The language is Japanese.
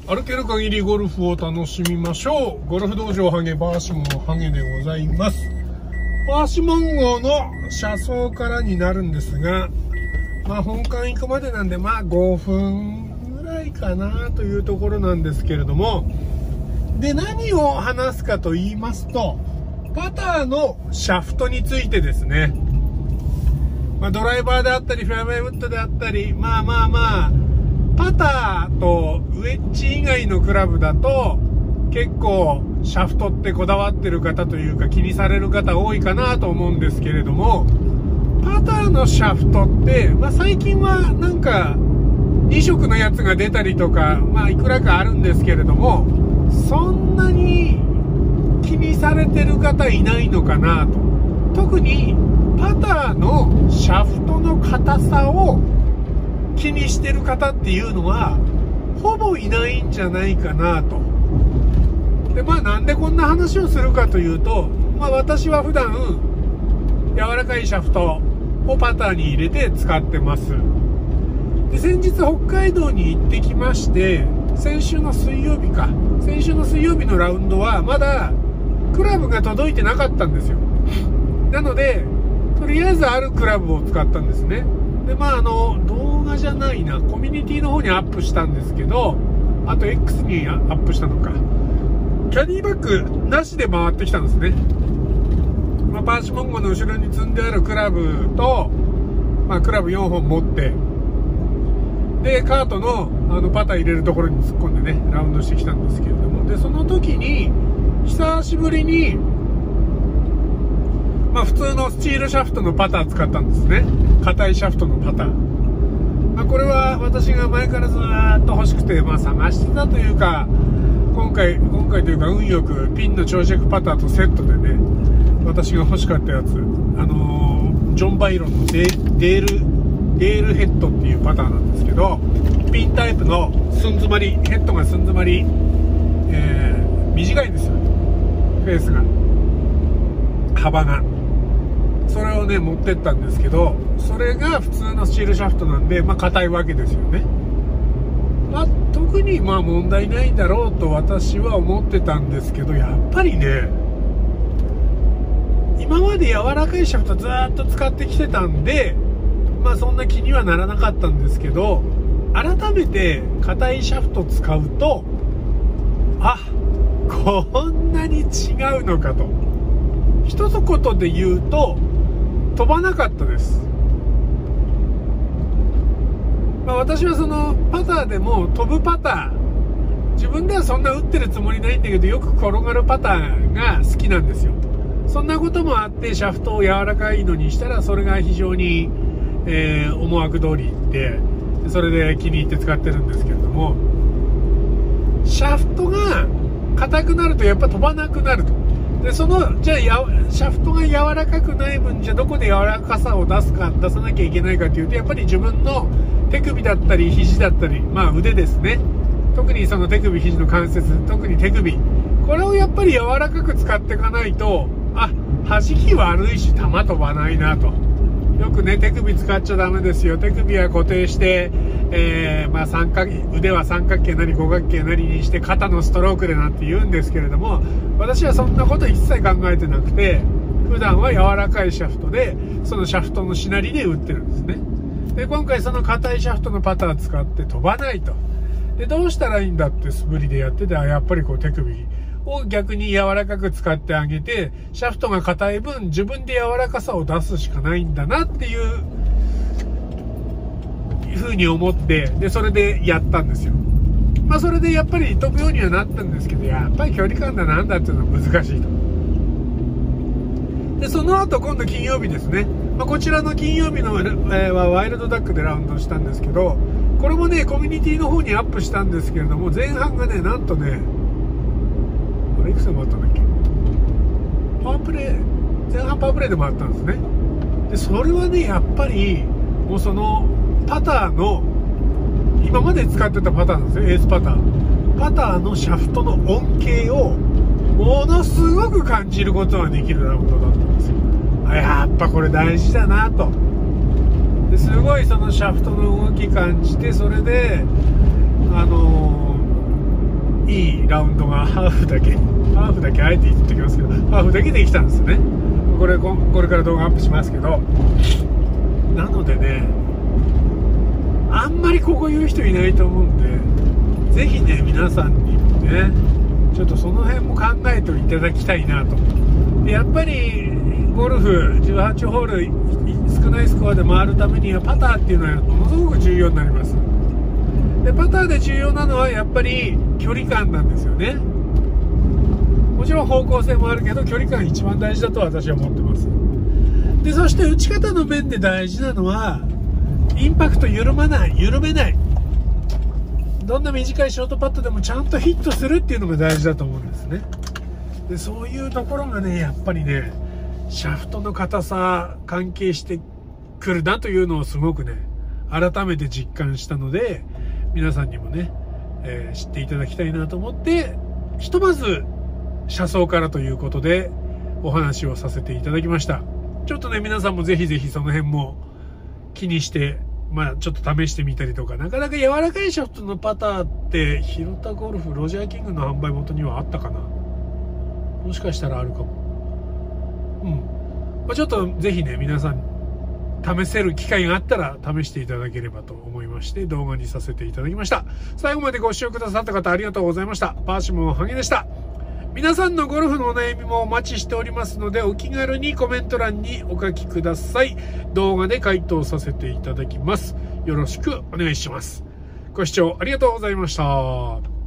歩ける限りゴルフを楽しみましょう。ゴルフ道場ハゲバーシモンハゲでございます。バーシモン号の車窓からになるんですが、本館行くまでなんで5分ぐらいかなというところなんですけれども、で何を話すかと言いますと、パターのシャフトについてですね。ドライバーであったりフェアウェイウッドであったり、パターとウェッジ以外のクラブだと結構シャフトってこだわってる方というか気にされる方多いかなと思うんですけれども、パターのシャフトって、最近はなんか2色のやつが出たりとか、いくらかあるんですけれども、そんなに気にされてる方いないのかなと。特にパターのシャフトの硬さを気にしてる方っていうのはほぼいないんじゃないかなと。でなんでこんな話をするかというと、私は普段柔らかいシャフトをパターに入れて使ってます。で先日北海道に行ってきまして、先週の水曜日のラウンドはまだクラブが届いてなかったんですよ。なのでとりあえずあるクラブを使ったんですね。で動画じゃないな、コミュニティの方にアップしたんですけど、あと X にアップしたのか、キャディバッグなしで回ってきたんですね。バーシモン号の後ろに積んであるクラブと、クラブ4本持って、でカートのパター入れるところに突っ込んでねラウンドしてきたんですけれども、でその時に久しぶりに普通のスチールシャフトのパター使ったんですね。硬いシャフトのパター。これは私が前からずーっと欲しくて、探してたというか、今回というか運よくピンの長尺パターとセットでね、私が欲しかったやつ、ジョン・バイロンのデールヘッドっていうパターなんですけど、ピンタイプの寸詰まり、ヘッドが寸詰まり、短いんですよ、フェースが、幅が。それをね持ってったんですけど、それが普通のスチールシャフトなんで硬いわけですよね。特に問題ないだろうと私は思ってたんですけど、やっぱりね今まで柔らかいシャフトずーっと使ってきてたんで、そんな気にはならなかったんですけど、改めて硬いシャフト使うと、こんなに違うのかと。一言で言うと飛ばなかったです。私はそのパターでも飛ぶパター、自分ではそんな打ってるつもりないんだけどよく転がるパターが好きなんですよ。そんなこともあってシャフトを柔らかいのにしたらそれが非常に、思惑通りいって、それで気に入って使ってるんですけれども、シャフトが硬くなるとやっぱ飛ばなくなると。でじゃあシャフトが柔らかくない分、じゃあどこで柔らかさを出さなきゃいけないかというと、やっぱり自分の手首だったり肘だったり、腕ですね。特にその手首肘の関節、特に手首、これをやっぱり柔らかく使っていかないと、弾き悪いし球飛ばないなと。よくね手首使っちゃダメですよ、手首は固定して、腕は三角形なり五角形なりにして肩のストロークでなんて言うんですけれども、私はそんなこと一切考えてなくて、普段は柔らかいシャフトでそのシャフトのしなりで打ってるんですね。で今回その硬いシャフトのパター使って飛ばないと。でどうしたらいいんだって素振りでやってて、やっぱり手首を逆に柔らかく使ってあげて、シャフトが硬い分自分で柔らかさを出すしかないんだなっていう風に思って、でそれでやったんですよ。それでやっぱり飛ぶようにはなったんですけど、やっぱり距離感だなんだっていうのは難しいと。でその後今度金曜日ですね、こちらの金曜日の、ワイルドダックでラウンドしたんですけど、これもねコミュニティの方にアップしたんですけれども、前半がねなんとねいくつで回ったんだっけ、前半パワープレイで回ったんですね。でそれはねやっぱりもうそのパターの今まで使ってたパターなんですよ、エースパターのシャフトの恩恵をものすごく感じることができるラウンドだったんですよ。やっぱこれ大事だなと。ですごいそのシャフトの動き感じて、それでラウンドがハーフだけあえて言っておきますけど、ハーフだけできたんですよね。これから動画アップしますけど、なのでね、あんまりここ言う人いないと思うんで、ぜひね皆さんにもねちょっとその辺も考えていただきたいなと。でやっぱりゴルフ18ホール少ないスコアで回るためにはパターっていうのはものすごく重要になります。でパターで重要なのはやっぱり距離感なんですよね。もちろん方向性もあるけど距離感一番大事だと私は思ってます。でそして打ち方の面で大事なのはインパクト緩めない。どんな短いショートパットでもちゃんとヒットするっていうのが大事だと思うんですね。でそういうところがねやっぱりねシャフトの硬さ関係してくるなというのをすごくね改めて実感したので、皆さんにもね、知っていただきたいなと思って、ひとまず車窓からということでお話をさせていただきました。ちょっとね皆さんもぜひぜひその辺も気にしてちょっと試してみたりとか、なかなか柔らかいシャフトのパターって広田ゴルフロジャーキングの販売元にはあったかな、もしかしたらあるかも。ちょっとぜひね皆さん試せる機会があったら試していただければと思いまして動画にさせていただきました。最後までご視聴くださった方ありがとうございました。パーシモンハゲでした。皆さんのゴルフのお悩みもお待ちしておりますので、お気軽にコメント欄にお書きください。動画で回答させていただきます。よろしくお願いします。ご視聴ありがとうございました。